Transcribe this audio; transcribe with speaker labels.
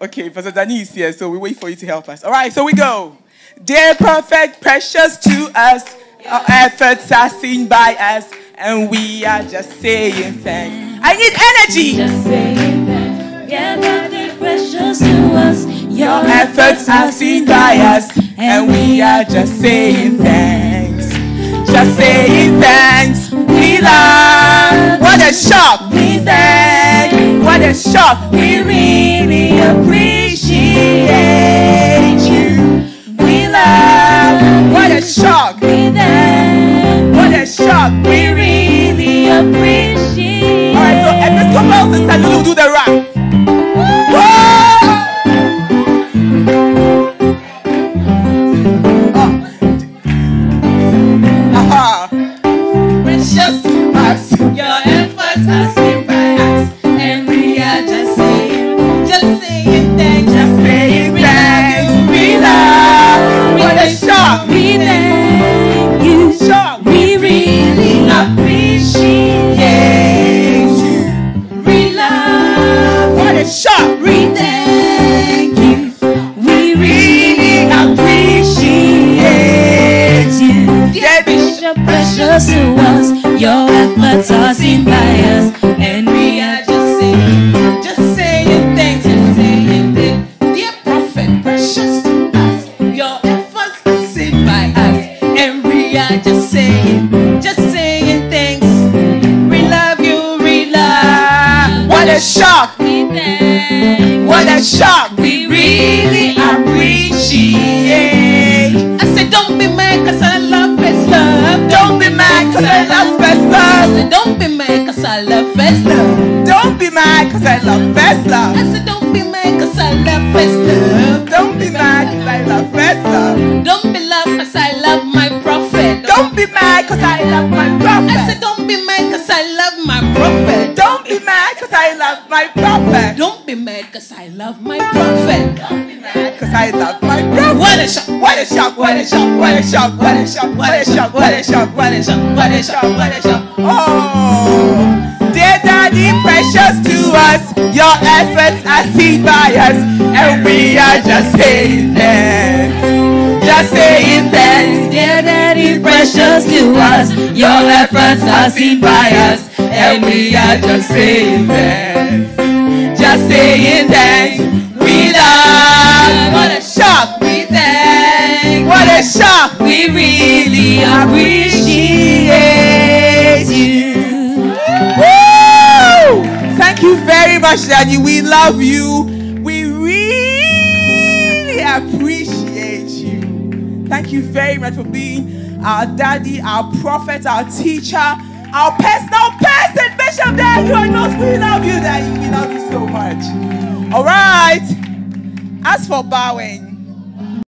Speaker 1: Okay, Pastor Danny is here, so we wait for you to help us. All right, so we go. Dear prophet, precious to us, our efforts are seen by us, and we are just saying thanks. I need energy.
Speaker 2: Just saying thanks. Yeah, prophet, precious to us,
Speaker 1: Your efforts are seen by us, and we are just saying thanks. Just saying thanks. We love. What a shock.
Speaker 2: we thank.
Speaker 1: What a shock.
Speaker 2: We really appreciate you. We love.
Speaker 1: What a shock.
Speaker 2: We thank.
Speaker 1: What a shock.
Speaker 2: We really appreciate.
Speaker 1: Alright, so Episcopal Sister Lulu do the rap.
Speaker 2: Precious to us, your efforts are seen by us, and we are just saying thanks,
Speaker 1: Just saying thanks. We love. What a shock.
Speaker 2: we thank you,
Speaker 1: Shock.
Speaker 2: we really appreciate you, we love,
Speaker 1: What a shock.
Speaker 2: we thank you, we really appreciate you.
Speaker 1: Dear
Speaker 2: Bishop, precious to us, your efforts are seen by us, and we are just saying thanks, Dear prophet, precious to us, your efforts are seen by us, and we are just saying thanks. We love you, we love.
Speaker 1: What a shock.
Speaker 2: We thank.
Speaker 1: What a shock.
Speaker 2: We really appreciate. I said, don't be mad, cause I love first love.
Speaker 1: Don't be mad cause I love first
Speaker 2: I
Speaker 1: love.
Speaker 2: said, don't be mad, cause I love first love.
Speaker 1: Don't be mad cause I love first love.
Speaker 2: I said, don't be mad, cause I love first love.
Speaker 1: Don't be mad cause I love first love.
Speaker 2: Don't be love, cause I love my prophet.
Speaker 1: Don't be mad cause I love my
Speaker 2: I said,
Speaker 1: prophet.
Speaker 2: don't be mad, cause I love my prophet.
Speaker 1: Don't be mad cause I love my prophet.
Speaker 2: Don't be mad, cause I love my prophet.
Speaker 1: Don't be mad cause I love my prophet.
Speaker 2: What a shock,
Speaker 1: What a shock, what a shock, what a shock, what a shock, what a shock, what a shock, what a shock, what a shock, what a shock. Oh, dear Daddy, precious to us, your efforts are seen by us, and we are just saying thanks. Just saying thanks.
Speaker 2: Dear Daddy, precious to us, your efforts are seen by us,
Speaker 1: And we are just saying thanks. Just saying thanks. We love. What a shock.
Speaker 2: we thank.
Speaker 1: What a shock.
Speaker 2: We really appreciate you.
Speaker 1: Woo! Thank you very much, Daddy. We love you. We really appreciate you. Thank you very much for being our daddy, our prophet, our teacher, our personal person, Bishop Daddy. You know we love you, Daddy. We love you so much. All right. As for bowing.